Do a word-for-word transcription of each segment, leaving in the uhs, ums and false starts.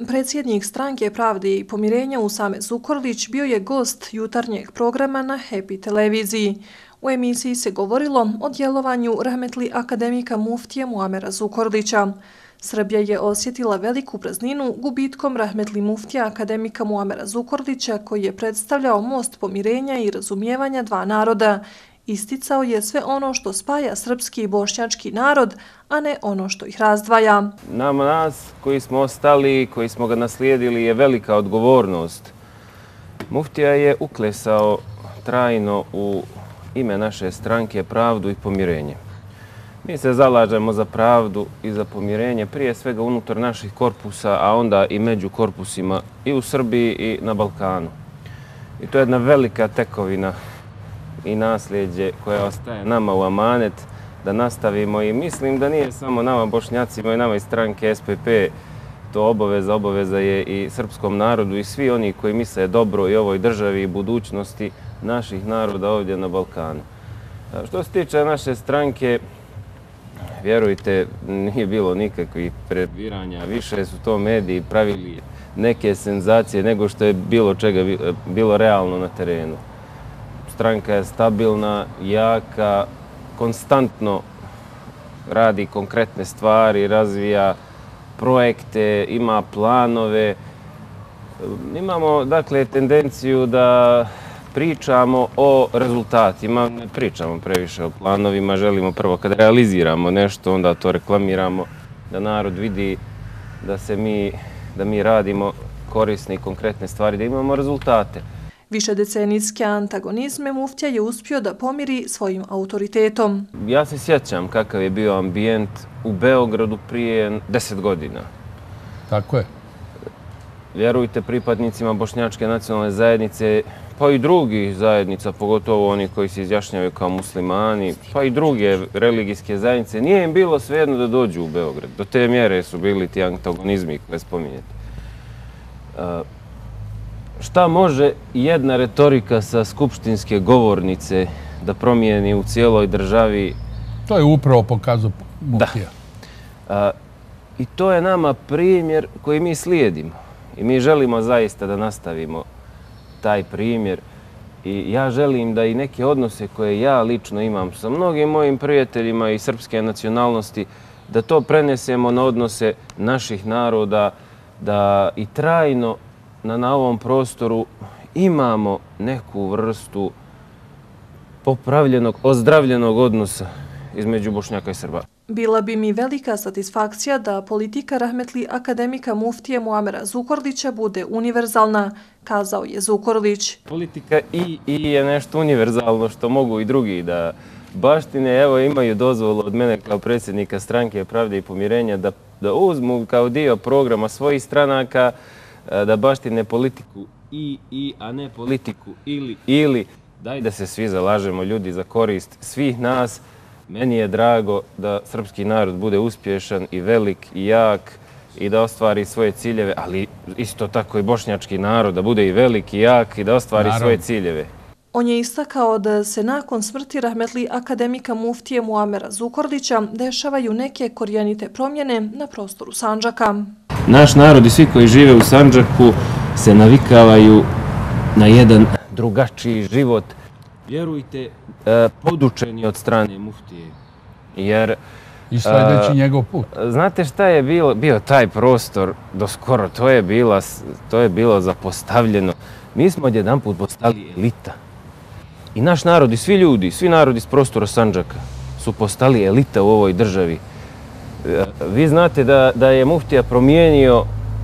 predsjednik Stranke pravde i pomirenja Usame Zukorlić bio je gost jutarnjeg programa na Happy televiziji. U emisiji se govorilo o djelovanju rahmetli akademika muftije Muamera Zukorlića. Srbija je osjetila veliku prazninu gubitkom rahmetli muftija akademika Muamera Zukorlića, koji je predstavljao most pomirenja i razumijevanja dva naroda. Isticao je sve ono što spaja srpski i bošnjački narod, a ne ono što ih razdvaja. Nama nas koji smo ostali, koji smo ga naslijedili, je velika odgovornost. Muftija je uklesao trajno u ime naše stranke pravdu i pomirenje. Mi se zalažemo za pravdu i za pomirenje, prije svega unutar naših korpusa, a onda i među korpusima i u Srbiji i na Balkanu. I to je jedna velika tekovina i nasljeđe koje ostaje nama u amanet da nastavimo, i mislim da nije samo nama Bošnjacima i nama iz stranke S P P to obaveza, obaveza je i srpskom narodu i svi oni koji misle dobro i ovoj državi i budućnosti naših naroda ovdje na Balkanu. Što se tiče naše stranke, vjerujte, nije bilo nikakvih prebiranja, više su to mediji pravili neke senzacije nego što je bilo čega bilo realno na terenu. Stranka je stabilna, jaka, konstantno radi konkretne stvari, razvija projekte, ima planove. Imamo, dakle, tendenciju da pričamo o rezultatima, ne pričamo previše o planovima, želimo prvo kad realiziramo nešto, onda to reklamiramo, da narod vidi da se mi, da mi radimo korisne i konkretne stvari, da imamo rezultate. Višedecenijske antagonizme muftija je uspio da pomiri svojim autoritetom. Ja se sjećam kakav je bio ambijent u Beogradu prije deset godina. Tako je. Vjerujte, pripadnicima bošnjačke nacionalne zajednice, pa i drugih zajednica, pogotovo oni koji se izjašnjavaju kao muslimani, pa i druge religijske zajednice, nije im bilo svejedno da dođu u Beograd. Do te mjere su bili ti antagonizmi koje spominjete. Šta može jedna retorika sa skupštinske govornice da promijeni u cijeloj državi? To je upravo pokazao muftija. Da. I to je nama primjer koji mi slijedimo. I mi želimo zaista da nastavimo taj primjer. I ja želim da i neke odnose koje ja lično imam sa mnogim mojim prijateljima i srpske nacionalnosti, da to prenesemo na odnose naših naroda, da i trajno na, na ovom prostoru imamo neku vrstu popravljenog, ozdravljenog odnosa između Bošnjaka i Srba. Bila bi mi velika satisfakcija da politika rahmetli akademika muftije Muamera Zukorlića bude univerzalna, kazao je Zukorlić. Politika i, i je nešto univerzalno što mogu i drugi da baštine. Evo, imaju dozvolu od mene kao predsjednika Stranke pravde i pomirenja da, da uzmu kao dio programa svojih stranaka, da baštine politiku i, i, a ne politiku ili, ili. Daj da se svi zalažemo, ljudi, za korist svih nas. Meni je drago da srpski narod bude uspješan i velik i jak i da ostvari svoje ciljeve, ali isto tako i bošnjački narod da bude i velik i jak i da ostvari Naravno. svoje ciljeve. On je istakao da se nakon smrti rahmetli akademika muftije Muamera Zukorlića dešavaju neke korijenite promjene na prostoru Sandžaka. Naš narod i svi koji žive u Sandžaku se navikavaju na jedan drugačiji život. Vjerujte, podučeni od strane muftije. Jer, I sljedeći njegov put. Znate šta je bilo, bio taj prostor do skoro? To je, bila, to je bilo zapostavljeno. Mi smo odjedan put postali elita. I naš narod i svi ljudi, svi narodi iz prostora Sandžaka su postali elita u ovoj državi. Vi znate da, da je muftija promijenio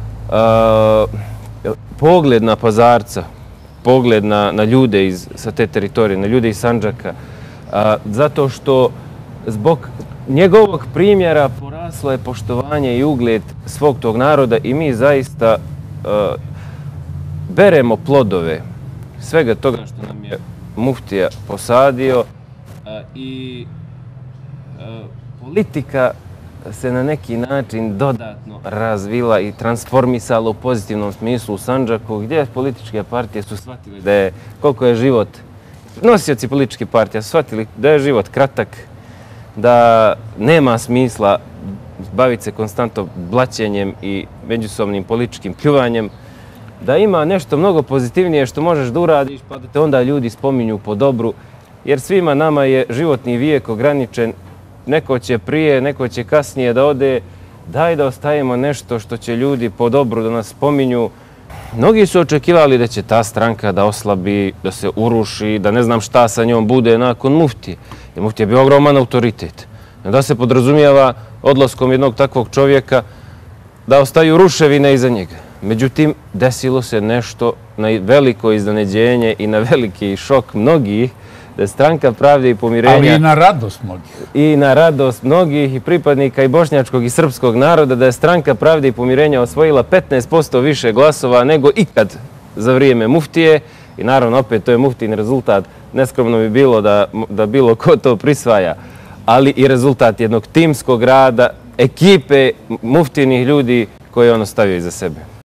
uh, pogled na Pazarca, pogled na, na ljude iz, sa te teritorije, na ljude iz Sandžaka, a, zato što zbog njegovog primjera poraslo je poštovanje i ugled svog tog naroda i mi zaista a, beremo plodove svega toga što nam je muftija posadio a, i a, politika se na neki način dodatno razvila i transformisala u pozitivnom smislu u Sandžaku, gdje političke partije su shvatili da je, koliko je život, nosioci političke partije su shvatili da je život kratak, da nema smisla baviti se konstantno blaćenjem i međusobnim političkim pljuvanjem, da ima nešto mnogo pozitivnije što možeš da uradiš, pa da te onda ljudi spominju po dobru, jer svima nama je životni vijek ograničen, neko će prije, neko će kasnije da ode, daj da ostavimo nešto što će ljudi po dobru da nas spominju. Mnogi su očekivali da će ta stranka da oslabi, da se uruši, da ne znam šta sa njom bude nakon muftije. Jer muftija je bio ogroman autoritet. Da se podrazumijeva odlaskom jednog takvog čovjeka da ostaju ruševine iza njega. Međutim, desilo se nešto na veliko iznenađenje i na veliki šok mnogih, da je Stranka pravde i pomirenja... Ali i na radost mnogih. I na radost mnogih i pripadnika i bošnjačkog i srpskog naroda, da je Stranka pravde i pomirenja osvojila petnaest posto više glasova nego ikad za vrijeme muftije. I naravno, opet, to je muftijin rezultat. Neskromno bi bilo da, da bilo ko to prisvaja. Ali i rezultat jednog timskog rada, ekipe muftijinih ljudi koje je on ostavio iza sebe.